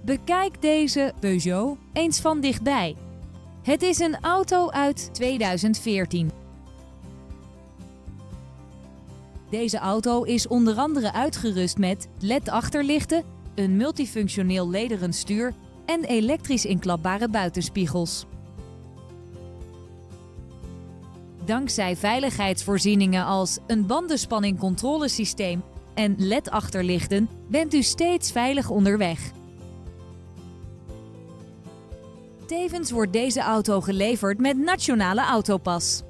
Bekijk deze Peugeot eens van dichtbij. Het is een auto uit 2014. Deze auto is onder andere uitgerust met LED-achterlichten, een multifunctioneel lederen stuur en elektrisch inklapbare buitenspiegels. Dankzij veiligheidsvoorzieningen als een bandenspanningcontrolesysteem en LED-achterlichten bent u steeds veilig onderweg. Tevens wordt deze auto geleverd met nationale autopas.